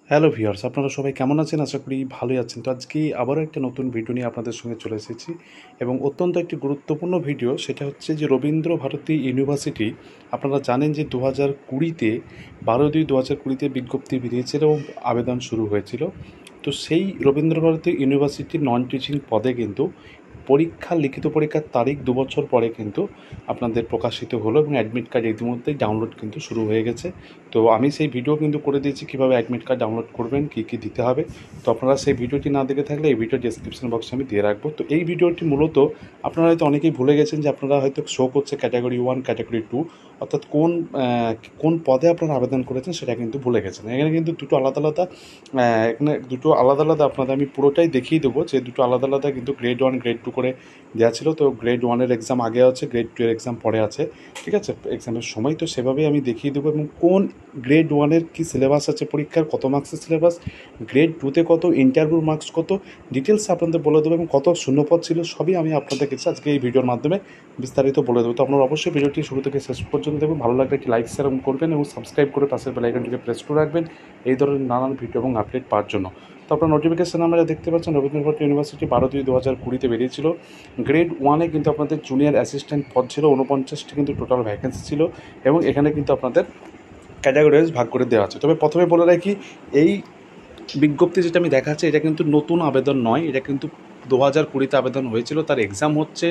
Hello viewers, আপনারা সবাই কেমন আছেন? আশা করি ভালোই আছেন। তো আজকে আবারও একটা নতুন ভিডিও নিয়ে আপনাদের সঙ্গে চলে এসেছি এবং অত্যন্ত একটি গুরুত্বপূর্ণ ভিডিও। সেটা হচ্ছে যে রবীন্দ্র ভারতী ইউনিভার্সিটি, আপনারা জানেন যে 2020-তে 12/2/2020-তে বিজ্ঞপ্তি বেরিয়েছিল এবং আবেদন শুরু হয়েছিল। তো সেই রবীন্দ্র ভারতী ইউনিভার্সিটির নন টিচিং পদে কিন্তু লিখিত পরীক্ষার তারিখ 2 বছর পরে কিন্তু আপনাদের প্রকাশিত হলো এবং অ্যাডমিট কার্ড ইতিমধ্যেই ডাউনলোড কিন্তু শুরু হয়ে গেছে। তো আমি সেই ভিডিও কিন্তু করে দিয়েছি কীভাবে অ্যাডমিট কার্ড ডাউনলোড করবেন, কী কী দিতে হবে। তো আপনারা সেই ভিডিওটি না দেখে থাকলে এই ভিডিও ডেসক্রিপশন বক্সে আমি দিয়ে রাখবো। তো এই ভিডিওটি মূলত আপনারা হয়তো অনেকেই ভুলে গেছেন যে আপনারা হয়তো শো করছে ক্যাটাগরি 1, ক্যাটাগরি 2, অর্থাৎ কোন পদে আপনারা আবেদন করেছেন সেটা কিন্তু ভুলে গেছেন। এখানে কিন্তু দুটো আলাদা আলাদা আপনাদের আমি পুরোটাই দেখিয়ে দেবো যে দুটো আলাদা আলাদা কিন্তু গ্রেড 1, গ্রেড 2 করে দেওয়া ছিল। তো গ্রেড 1-এর এক্সাম আগে আছে, গ্রেড 2-এর এক্সাম পরে আছে, ঠিক আছে, এক্সামের সময়। তো সেভাবেই আমি দেখিয়ে দেবো এবং কোন গ্রেড 1-এর কী সিলেবাস আছে, পরীক্ষার কত মার্কসের সিলেবাস, গ্রেড 2-তে কত, ইন্টারভিউর মার্কস কত, ডিটেলস আপনাদের বলে দেবো এবং কত শূন্যপদ ছিল সবই আমি আপনাদের কাছে আজকে এই ভিডিওর মাধ্যমে বিস্তারিত বলে দেবো। তো আপনারা অবশ্যই ভিডিওটি শুরু থেকে শেষ পর্যন্ত দেখবেন। ভালো লাগলে একটি লাইক শেয়ার করবেন এবং সাবস্ক্রাইব করে পাশের বেল আইকনটিকে প্রেস করে রাখবেন এই ধরনের নানান ভিডিও এবং আপডেট পাওয়ার জন্য। তো আপনার নোটিফিকেশান আমরা দেখতে পাচ্ছেন রবীন্দ্র ভারতী ইউনিভার্সিটি 12/2/2020-তে বেরিয়েছিল। গ্রেড 1-এ কিন্তু আপনাদের জুনিয়র অ্যাসিস্ট্যান্ট পদ ছিল 49টি কিন্তু টোটাল ভ্যাকেন্সি ছিল এবং এখানে কিন্তু আপনাদের ক্যাটাগরি ওয়াইজ ভাগ করে দেওয়া আছে। তবে প্রথমে বলে রাখি, এই বিজ্ঞপ্তি যেটা আমি দেখাচ্ছি এটা কিন্তু নতুন আবেদন নয়, এটা কিন্তু 2020-তে আবেদন হয়েছিল। তার এক্সাম হচ্ছে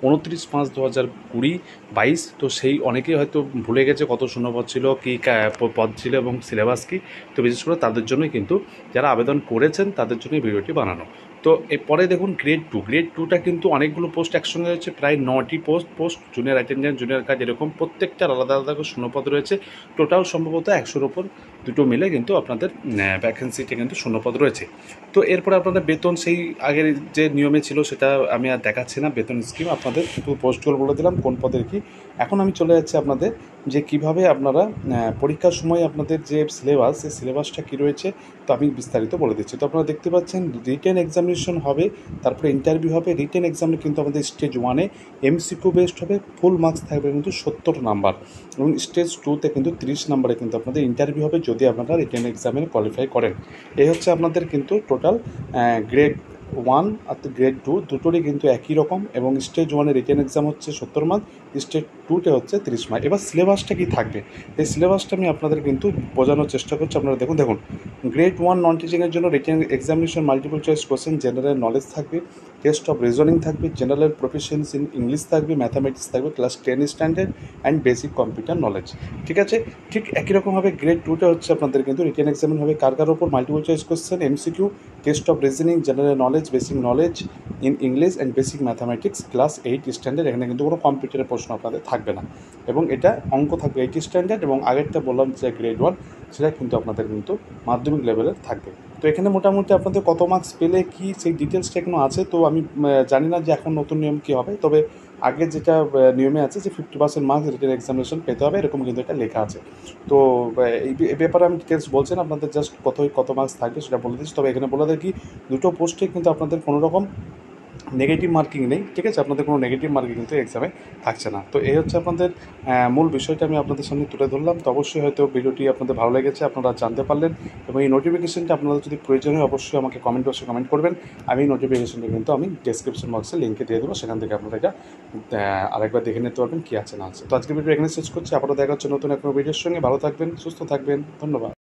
29/5/2020-22। তো সেই অনেকেই হয়তো ভুলে গেছে কত শূন্যপদ ছিল, কী পদ ছিল এবং সিলেবাস কী। তো বিশেষ করে তাদের জন্যই কিন্তু, যারা আবেদন করেছেন তাদের জন্যই ভিডিওটি বানানো। তো এরপরে দেখুন গ্রেড 2টা কিন্তু অনেকগুলো পোস্ট একসঙ্গে রয়েছে, প্রায় 9টি post junior attendant, junior guard, এরকম প্রত্যেকটার আলাদা আলাদা করে শূন্যপদ রয়েছে। টোটাল সম্ভবত 100-র ওপর দুটো মিলে কিন্তু আপনাদের ভ্যাকেন্সিটি কিন্তু শূন্যপদ রয়েছে। তো এরপরে আপনাদের বেতন সেই আগের যে নিয়মে ছিল সেটা আমি আর দেখাচ্ছি না, বেতন স্কিম আপনাদের শুধু পোস্টগুলো বলে দিলাম কোন পদের কী। এখন আমি চলে যাচ্ছি আপনাদের যে কিভাবে আপনারা পরীক্ষার সময় আপনাদের যে সিলেবাস, সেই সিলেবাসটা কী রয়েছে তো আমি বিস্তারিত বলে দিচ্ছি। তো আপনারা দেখতে পাচ্ছেন রিটেন এক্সামিনেশন হবে, তারপরে ইন্টারভিউ হবে। রিটেন এক্সামে কিন্তু আমাদের স্টেজ 1-এ এমসিকিউ বেসড হবে, ফুল মার্কস থাকবে কিন্তু 70 নাম্বার এবং স্টেজ 2-তে কিন্তু 30 নাম্বারে কিন্তু আপনাদের ইন্টারভিউ হবে যদি আপনারা রিটেন এক্সামে কোয়ালিফাই করেন। এই হচ্ছে আপনাদের কিন্তু টোটাল গ্রেড 1 আর গ্রেড 2 দুটোরই কিন্তু একই রকম এবং স্টেজ 1-এ রিটেন এক্সাম হচ্ছে 70 মার্ক, স্টেজ 2-তে হচ্ছে 30 মার্ক। এবার সিলেবাসটা কী থাকবে, এই সিলেবাসটা আমি আপনাদের কিন্তু বোঝানোর চেষ্টা করছি। আপনারা দেখুন গ্রেড 1 নন টিচিংয়ের জন্য written examination multiple choice question, general knowledge থাকবে, টেস্ট অফ রিজনিং থাকবে, জেনারেল প্রফিসিয়েন্সি ইন ইংলিশ থাকবে, ম্যাথামেটিক্স থাকবে, class 10 standard and basic computer knowledge, ঠিক আছে। ঠিক একই রকমভাবে গ্রেড 2-টা হচ্ছে আপনাদের কিন্তু রিটেন এক্সামিন হবে কার ওপর, multiple choice question, MCQ, test of reasoning, general knowledge, basic knowledge in English and basic mathematics, class 8 standard. এখানে কিন্তু কোনো কম্পিউটারের প্রশ্ন আপনাদের থাকবে না এবং এটা অঙ্ক থাকবে 8 স্ট্যান্ডার্ড এবং আগেরটা বললাম যে গ্রেড 1 সেটা কিন্তু আপনাদের কিন্তু মাধ্যমিক লেভেলের থাকবে। তো এখানে মোটামুটি আপনাদের কত মার্কস পেলে কি সেই ডিটেলসটা এখনও আছে। তো আমি জানি না যে এখন নতুন নিয়ম কী হবে, তবে আগে যেটা নিয়মে আছে যে 50% মার্কস রিটেন এক্সামিনেশন পেতে হবে, এরকম কিন্তু এটা লেখা আছে। তো এই ব্যাপারে আমি ডিটেলস বলছি না, আপনাদের জাস্ট কত মার্কস থাকবে সেটা বলে দিচ্ছি। তবে এখানে বলে দেখি দুটো পোস্টে কিন্তু আপনাদের কোনো রকম নেগেটিভ মার্কিং নেই, ঠিক আছে, আপনাদের কোনো নেগেটিভ মার্কিং কিন্তু এক্সামে থাকছে না। তো এই হচ্ছে আপনাদের মূল বিষয়টা আমি আপনাদের সামনে তুলে ধরলাম। তো অবশ্যই হয়তো ভিডিওটি আপনাদের ভালো লেগেছে, আপনারা জানতে পারলেন এবং এই নোটিফিকেশনটা আপনাদের যদি প্রয়োজন হয় অবশ্যই আমাকে কমেন্ট বক্সে কমেন্ট করবেন। আমি এই নোটিফিকেশনটা কিন্তু আমি ডেসক্রিপশন বক্সে লিঙ্কে দিয়ে দেবো, সেখান থেকে আপনারা এটা আরেকবার দেখে নিতে পারবেন কী আছে না আছে। তো আজকের ভিডিও এখানে শেষ করছি, আবারও দেখা হচ্ছে নতুন একটা ভিডিওর সঙ্গে। ভালো থাকবেন, সুস্থ থাকবেন, ধন্যবাদ।